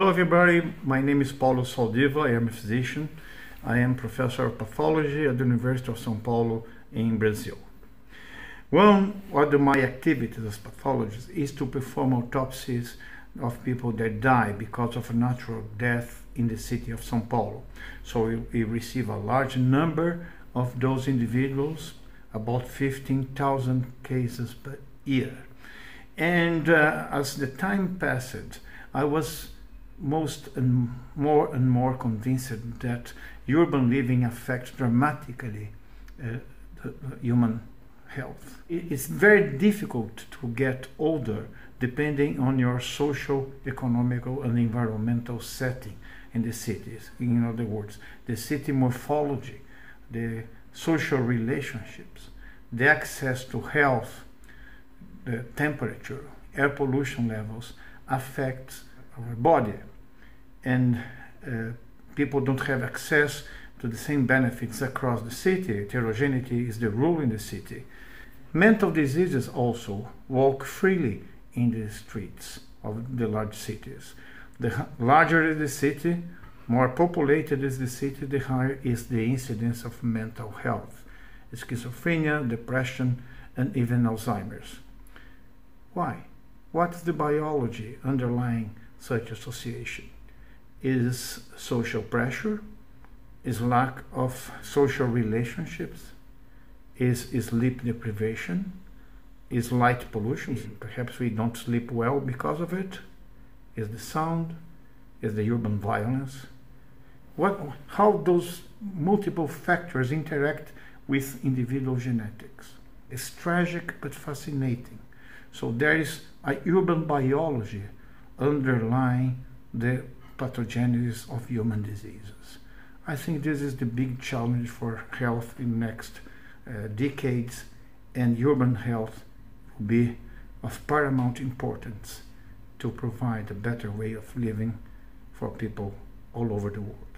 Hello everybody, my name is Paulo Saldiva. I am a physician. I am professor of pathology at the University of São Paulo in Brazil. One of my activities as pathologist is to perform autopsies of people that die because of a natural death in the city of São Paulo. So we receive a large number of those individuals, about 15,000 cases per year. And as the time passed, I was more and more convinced that urban living affects dramatically human health. It's very difficult to get older depending on your social, economical, and environmental setting in the cities. In other words, the city morphology, the social relationships, the access to health, the temperature, air pollution levels affects our body, and people don't have access to the same benefits across the city. Heterogeneity is the rule in the city. Mental diseases also walk freely in the streets of the large cities. The larger is the city, more populated is the city, the higher is the incidence of mental health, schizophrenia, depression, and even Alzheimer's. Why? What's the biology underlying such association? Is social pressure? Is lack of social relationships? Is sleep deprivation? Is light pollution? Perhaps we don't sleep well because of it. Is the sound? Is the urban violence? How those multiple factors interact with individual genetics? It's tragic but fascinating. So there is a urban biology underlying the pathogenesis of human diseases. I think this is the big challenge for health in the next decades, and urban health will be of paramount importance to provide a better way of living for people all over the world.